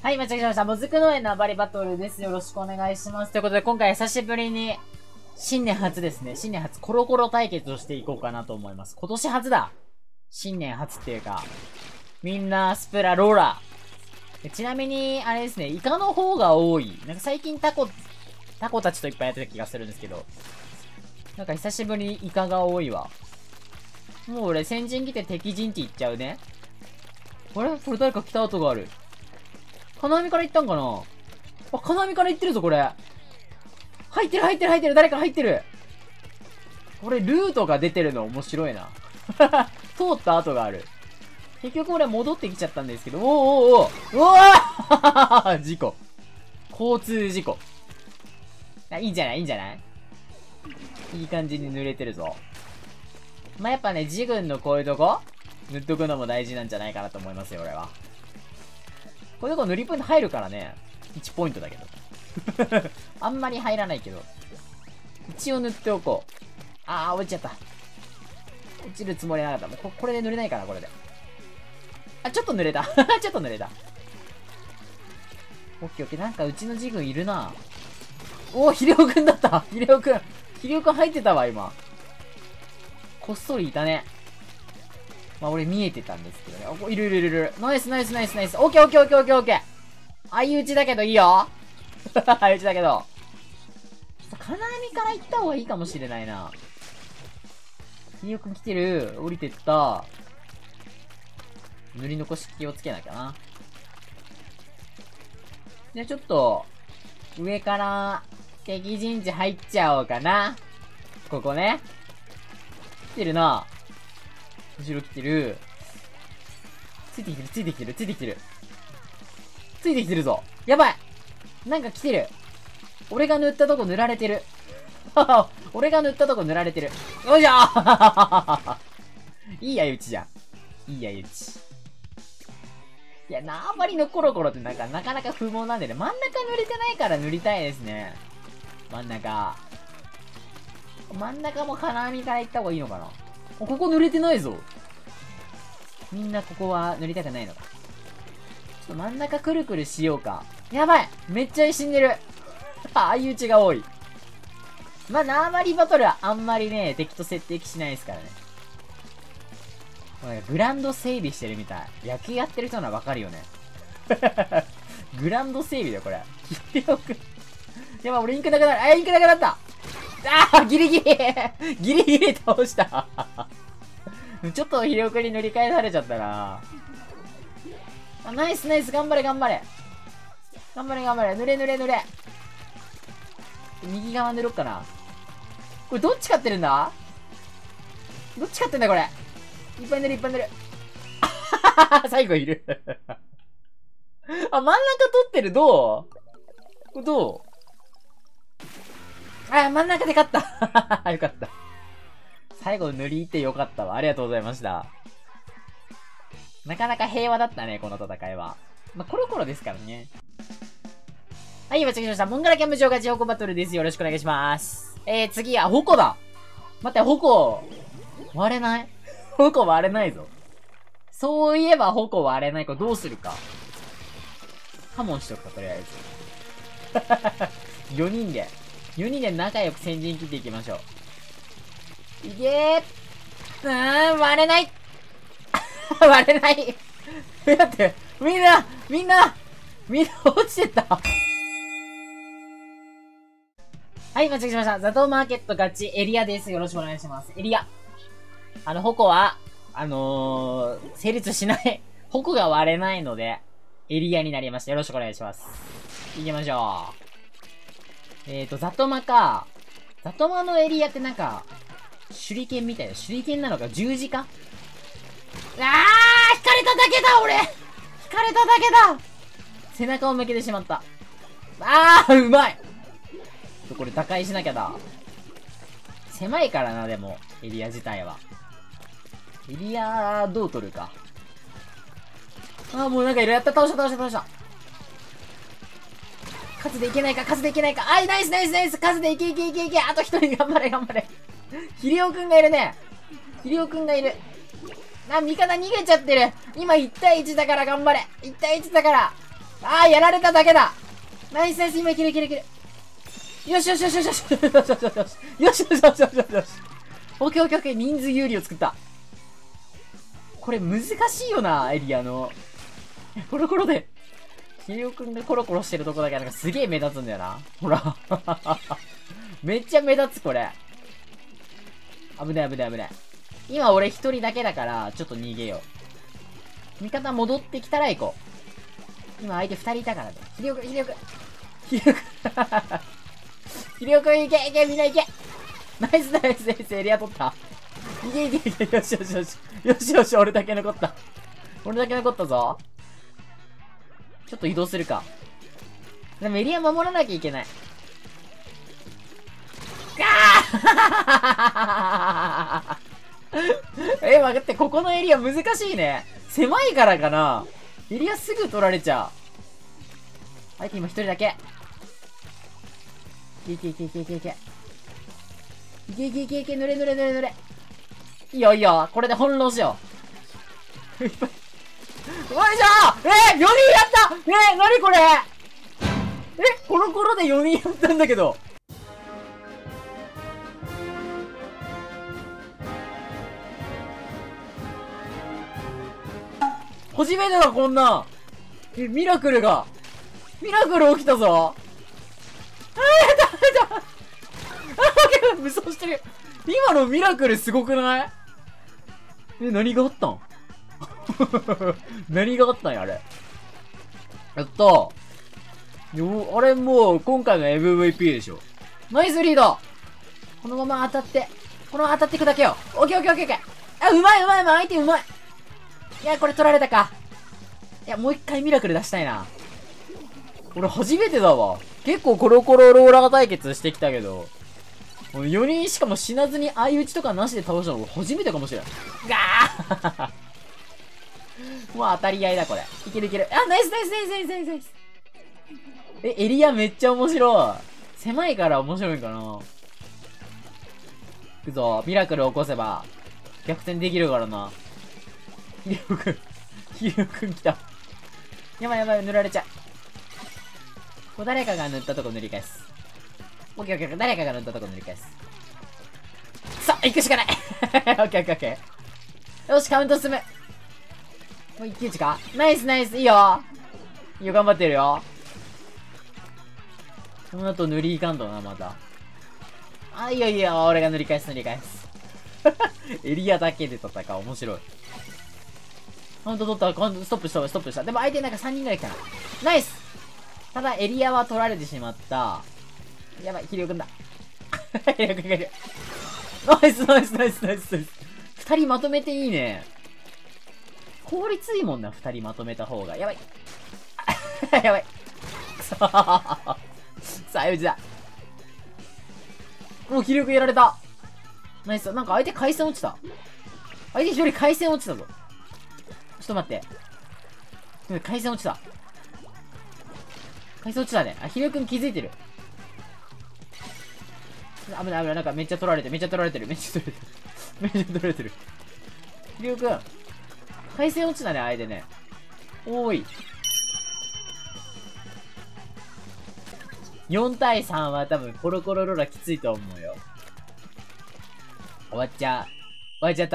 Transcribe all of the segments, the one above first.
はい、間違えました。もずく農園の暴れバトルです。よろしくお願いします。ということで、今回久しぶりに、新年初ですね。新年初コロコロ対決をしていこうかなと思います。今年初だ。新年初っていうか、みんなスプラローラー。ちなみに、あれですね、イカの方が多い。なんか最近タコたちといっぱいやってた気がするんですけど、なんか久しぶりにイカが多いわ。もう俺先陣来て敵陣地行っちゃうね。あれこれ誰か来た跡がある。金網から行ったんかなあ、金網から行ってるぞ、これ。入ってる。誰か入ってる。これ、ルートが出てるの面白いな。通った跡がある。結局俺戻ってきちゃったんですけど、おー事故。交通事故。いいんじゃないいい感じに濡れてるぞ。まあ、やっぱね、自軍のこういうとこ塗っとくのも大事なんじゃないかなと思いますよ、俺は。こういうとこ塗りポイント入るからね。1ポイントだけど。あんまり入らないけど。一応塗っておこう。あー、落ちちゃった。落ちるつもりなかった。もうこれで塗れないかな、これで。あ、ちょっと濡れた。ちょっと濡れた。オッケー。なんかうちの自軍いるな。おー、ヒレオくんだった。ヒレオくん入ってたわ、今。こっそりいたね。まあ、俺見えてたんですけどね。いる。ナイス。オッケー。相打ちだけどいいよ。相打ちだけど。金網から行った方がいいかもしれないな。ひよくん来てる。降りてった。塗り残し気をつけなきゃな。じゃあちょっと、上から、敵陣地入っちゃおうかな。ここね。来てるな。後ろ来てる。ついてきてるぞ。やばい。なんか来てる。俺が塗ったとこ塗られてる。よいしょいい相打ちじゃん。いい相打ち。いや、縄張りのコロコロってなかなか不毛なんでね。真ん中塗れてないから塗りたいですね。真ん中も金網から行った方がいいのかな。ここ塗れてないぞ。みんなここは塗りたくないのか。ちょっと真ん中くるくるしようか。やばいめっちゃ死んでる。相打ちが多い。まあ、縄張りバトルはあんまりね、敵と設定しないですからね。グランド整備してるみたい。野球やってる人ならわかるよね。グランド整備だよ、これ。やばい、俺インクなくなる。インクなくなった。ギリギリ倒した。ちょっとひよくに塗り替えされちゃったな。ナイス。頑張れ。塗れ。右側塗ろっかな。これどっち勝ってるんだこれ。いっぱい塗る。最後いる。真ん中取ってる。どう真ん中で勝った。よかった。最後塗り入ってよかったわ。ありがとうございました。なかなか平和だったね、この戦いは。まあ、コロコロですからね。はい、間違えました。モンガラキャンプ場がジオコバトルです。よろしくお願いします。次は、矛だ。待って、矛、割れない矛割れないぞ。そういえば矛割れない。これどうするか。カモンしとくか、とりあえず。4人で仲良く先陣切っていきましょう。いけー。割れない割れない。だって、みんな落ちてった。はい、間違えました。ザトウマーケットガチエリアです。よろしくお願いします。エリア。矛は、成立しない。矛が割れないので、エリアになりました。よろしくお願いします。行きましょう。ザトマか。ザトマのエリアってなんか、手裏剣みたいな。手裏剣なのか十字架引かれただけだ俺背中を向けてしまった。うまいこれ打開しなきゃだ。狭いからな、でも、エリア自体は。エリア、どう取るか。もうなんかいろいろやった。倒した。数でいけないか。ナイス数でいけ。あと一人頑張れ。ヒリオくんがいるね。味方逃げちゃってる。今1対1だから頑張れ。1対1だから。 あー、やられただけだ。ナイスナイス、今いけるいけるいける。よしよしよしよしよしよしよしよしよしよしよしよしよしよしよしよし。オッケーオッケーオッケー、人数有利を作った。これ難しいよな、エリアの。コロコロで。ヒリオくんがコロコロしてるとこだけなんかすげえ目立つんだよな。ほら。めっちゃ目立つ、これ。危ない危ない危ない。今俺一人だけだから、ちょっと逃げよう。味方戻ってきたら行こう。今相手二人いたからね。ヒリオくん、ヒリオくん。ヒリオくん。ヒリオくん、いけいけ、みんないけ。ナイスナイスナイス、エリア取った。いけいけいけ、よしよしよし。よしよし、俺だけ残った。俺だけ残ったぞ。ちょっと移動するか。でもエリア守らなきゃいけない。ガー待って、ここのエリア難しいね。狭いからかな。エリアすぐ取られちゃう。相手今一人だけ。いけいけいけいけいけいけ。いけいけいけいけ、濡れ濡れ濡れ濡れ。いいよいいよ。これで翻弄しよう。おいしょ4人やったなにこれコロコロで4人やったんだけど。初めてだ、こんなん。ミラクルが。ミラクル起きたぞ。ダメだ。無双してる。今のミラクルすごくない？何があったん何があったんや、あれ。やったー。あれもう、今回の MVP でしょ。ナイスリード。このまま当たって、このまま当たっていくだけよ。オッケーオッケーオッケーオッケー。あ、うまいうまい、相手うまい。いや、これ取られたか。いや、もう一回ミラクル出したいな。俺初めてだわ。結構コロコロローラー対決してきたけど、4人しかも死なずに相打ちとかなしで倒したの初めてかもしれん。ガーもう当たり合いだ、これ。いけるいける。あ、ナイスナイスナイスナイスナイスナイス。エリアめっちゃ面白い。狭いから面白いかな。いくぞ、ミラクル起こせば、逆転できるからな。ヒリオくん。ヒリオくん来た。やばいやばい、塗られちゃう。こう誰かが塗ったとこ塗り返す。オッケーオッケー、誰かが塗ったとこ塗り返す。さあ、行くしかないオッケーオッケーオッケー。よし、カウント進む。もう一騎打ちか。ナイスナイス、いいよ。いいよ、頑張ってるよ。この後塗りいかんとな、また。あ、いいよいいよ、俺が塗り返す塗り返す。エリアだけで戦う、面白い。カウント取った、カウントストップした、ストップした。でも相手なんか3人ぐらい来たな。ナイス。ただエリアは取られてしまった。やばい、ヒリオくんだ。ヒリオくんがいる。ナイスナイスナイスナイスナイス。2人まとめていいね。効率いいもんな、2人まとめた方が。やばい。やばい。さあ、相打ちだ。もう気力やられた。ナイス。なんか相手回線落ちた。相手一人回線落ちたぞ。ちょっと待って。回線落ちた。回線落ちたね。あ、ひろゆくん気づいてる。危ない危ない。なんかめっちゃ取られてる。めっちゃ取られてる。めっちゃ取られてる。めっちゃ取られてる。ひろゆくん。回線落ちたね、相手ね。おーい。4対3は多分コロコロロラきついと思うよ。終わっちゃう。終わっちゃった。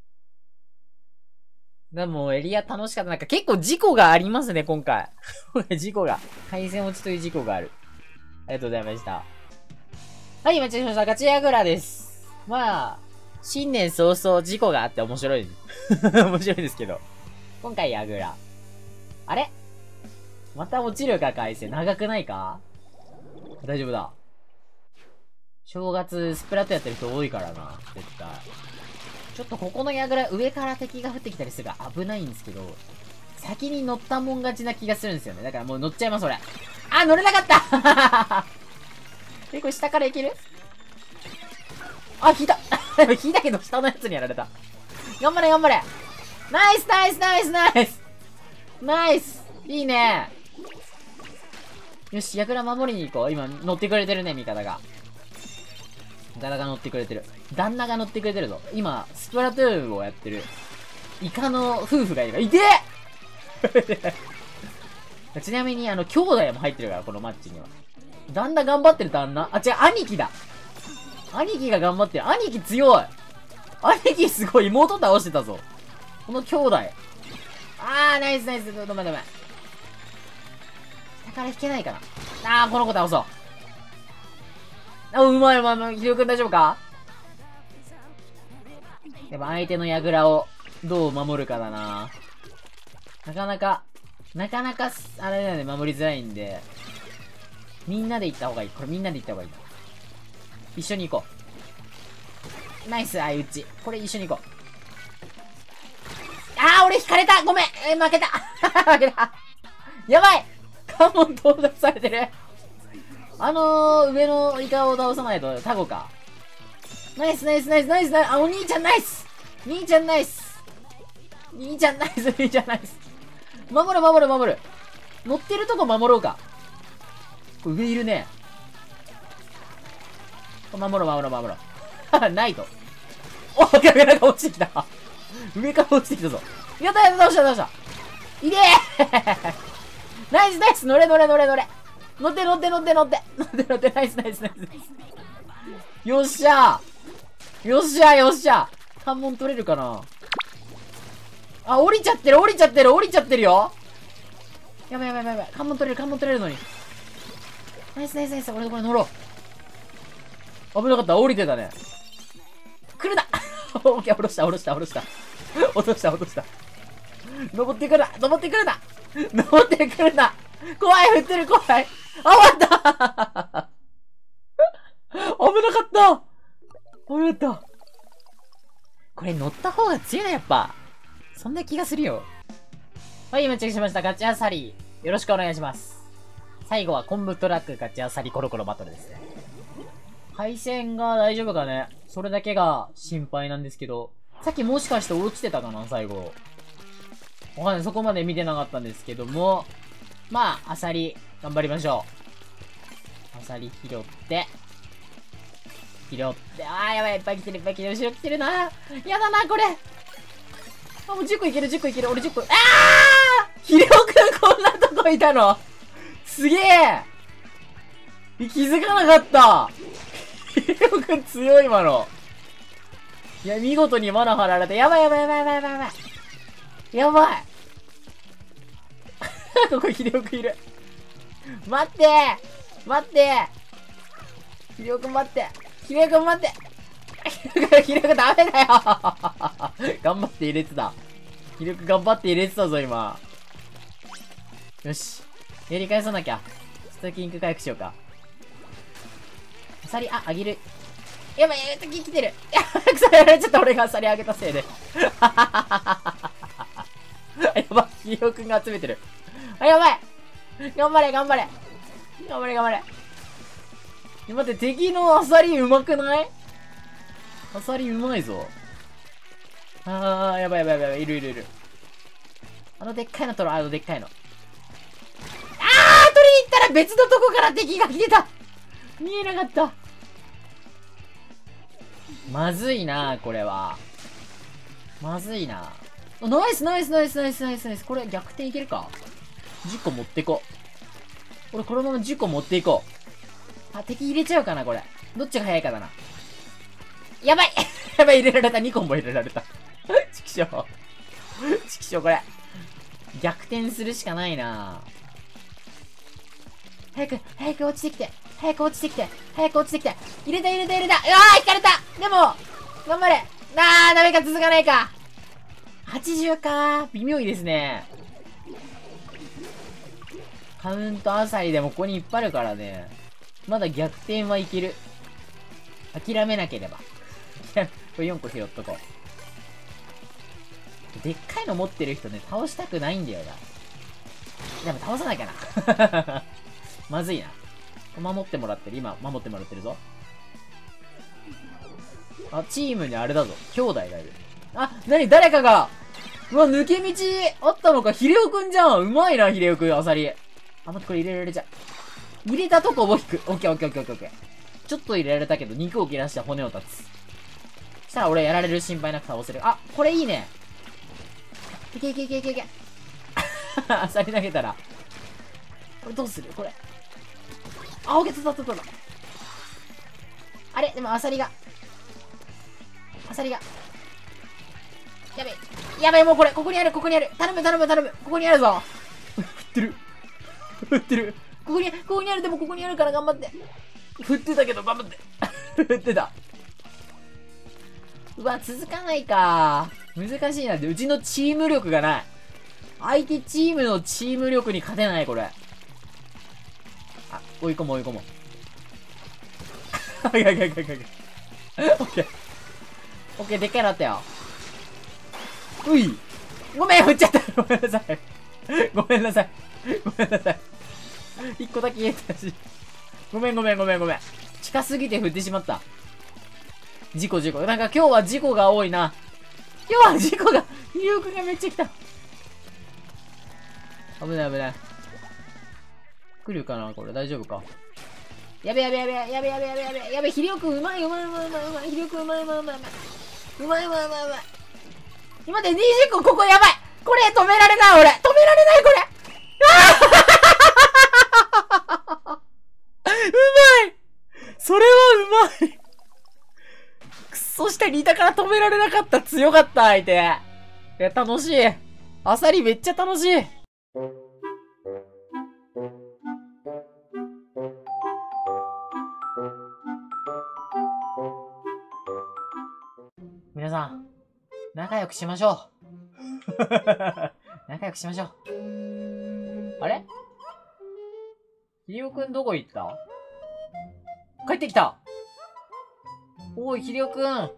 でもエリア楽しかった。なんか結構事故がありますね、今回。事故が。回線落ちという事故がある。ありがとうございました。はい、待ちました。ガチヤグラです。まあ、新年早々事故があって面白い。面白いですけど。今回ヤグラ。あれまた落ちるか、回線。長くないか？大丈夫だ。正月、スプラットやってる人多いからな。絶対。ちょっとここの櫓、上から敵が降ってきたりするから危ないんですけど、先に乗ったもん勝ちな気がするんですよね。だからもう乗っちゃいます、それ。あ、乗れなかったこれ下からいける？あ、引いた引いたけど下のやつにやられた。頑張れ頑張れ。ナイスナイスナイスナイスナイス、いいね。よし、櫓守りに行こう。今乗ってくれてるね、味方が。味方が乗ってくれてる。旦那が乗ってくれてるぞ。今、スプラトゥーンをやってる。イカの夫婦がいる。いてちなみに、兄弟も入ってるから、このマッチには。だんだん頑張ってる旦那。あ、違う、兄貴だ。兄貴が頑張ってる。兄貴強い。兄貴すごい。妹倒してたぞ。この兄弟。ナイスナイス。ごめんごめん。下から引けないかな。この子倒そう。うまいうまいうまい。ひろくん大丈夫か？やっぱ相手の櫓をどう守るかだな。なかなか、あれだよね、守りづらいんで。みんなで行った方がいい。これみんなで行った方がいい。一緒に行こう。ナイス、相打ち。これ一緒に行こう。俺引かれたごめん負けた負けたやばい関門到達されてる上のイカを倒さないと、タコか。ナイスナイスナイスナイスナイス。お兄ちゃんナイス兄ちゃんナイス兄ちゃんナイス兄ちゃんナイス。守る守る守る。乗ってるとこ守ろうか。上いるね。守ろう守ろう守ろう。ないと。なんか落ちてきた。上から落ちてきたぞ。やったやった倒した倒した。いでーナイスナイス乗れ乗れ乗れ乗れ。乗って乗って乗って乗って乗って乗って。ナイスナイスナイス。よっしゃーよっしゃーよっしゃー。関門取れるかな。降りちゃってる降りちゃってる降りちゃってるよ。やばいやばいやばい。関門取れる関門取れるのに。ナイスナイスナイス。俺これ乗ろう。危なかった。降りてたね。来るなオッケー、下ろした下ろした下ろした。落とした落とした。登ってくるな登ってくるな登ってくるな。怖い、振ってる怖い。終わった危なかった危なかった。これ乗った方が強いな、やっぱ。そんな気がするよ。はい、今チェックしました。ガチアサリ。よろしくお願いします。最後は昆布トラックガチアサリコロコロバトルですね。配線が大丈夫かね。それだけが心配なんですけど。さっきもしかして落ちてたかな最後。わかんない。そこまで見てなかったんですけども。まあ、アサリ、頑張りましょう。アサリ拾って。やばい、いっぱい来てる、いっぱい来てる。後ろ来てるな。やだな、これ。もう10個いける、10個いける。俺10個。ヒレオくんこんなとこいたのすげえ気づかなかったヒレオくん強い、今の。いや、見事に罠張られて。やばいやばいやばいやばいやばいやばい。やばいここヒレオくんいる。待って待ってヒレオくん待ってヒレオくん待ってヒレオくんダメだよ頑張って入れてた。ヒレオくん頑張って入れてたぞ、今。よし。やり返さなきゃ。ストッキング回復しようか。アサリ、あげる。やばい、敵来てる。やられちゃった、俺がアサリあげたせいで。やばい、ヒレオくんが集めてる。やばい頑張れ頑張れ頑張れ頑張れ。待って、敵のアサリうまくない？アサリうまいぞ。やばいやばいやばいやばい、いるいるいる。でっかいの取ろう、でっかいの。取りに行ったら別のとこから敵が来てた。見えなかった。まずいな、これは。まずいな。ナイスナイスナイスナイスナイスナイス。これ逆転いけるか？ 10 個持っていこう。俺このまま10個持っていこう。敵入れちゃうかな、これ。どっちが早いかだな。やばいやばい、入れられた。2個も入れられた。ちくしょう。ちくしょう、これ。逆転するしかないな。早く落ちてきて。早く落ちてきて。早く落ちてきて。入れた入れた入れた。うわー、引かれた。でも、頑張れ。ダメか、続かないか。80か。微妙いですね。カウントアサリでもここにいっぱいあるからね。まだ逆転はいける。諦めなければ。これ4個拾っとこう。でっかいの持ってる人ね、倒したくないんだよな。でも倒さなきゃな。まずいな。守ってもらってる。今、守ってもらってるぞ。チームにあれだぞ。兄弟がいる。誰かが、うわ、抜け道あったのか。ヒレオくんじゃん。うまいな、ヒレオくん、アサリ。待って、これ入れられちゃう。入れたとこを引く。オッケーオッケーオッケーオッケー。ちょっと入れられたけど、肉を切らして骨を断つ。そしたら俺やられる心配なく倒せる。これいいね。いけいけいけいけいけ。アサリ投げたら。 これどうするこれ。あ、オッケー、取った。あれでも、アサリが。やべえ、もうこれ、ここにある。頼む。ここにあるぞ。振ってる。ここにある、でもここにあるから頑張って。振ってたけど、頑張って。振ってた。うわ、続かないか。難しいな。うちのチーム力がない。相手チームのチーム力に勝てない、これ。あ、追い込もう。オッケー、でっかいのあったよ。うい。ごめん、振っちゃった。ごめんなさい。一個だけ言えたし。ごめん。近すぎて振ってしまった。事故。なんか今日は事故が多いな。ひりおくんがめっちゃ来た。危ない。来るかなこれ、大丈夫か。やべ。ひりおくんうまい。ひりおくんうまい。今で20個、ここやばい。これ止められない、これ。うまい。それはうまい。くそしたリタから止められなかった。強かった、相手。いや、楽しい。アサリめっちゃ楽しい。皆さん、仲良くしましょう。あれひりおくんどこ行った？帰ってきた。おい、ひりおくん。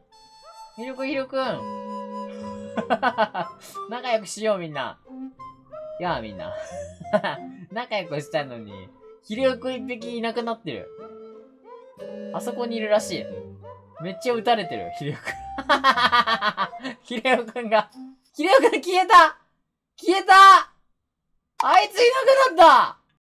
仲良くしよう、みんな。みんな。仲良くしたのに、ひりおくん一匹いなくなってる。あそこにいるらしい。めっちゃ撃たれてる、ひりおくん。ひりおくん消えたあいついなくなった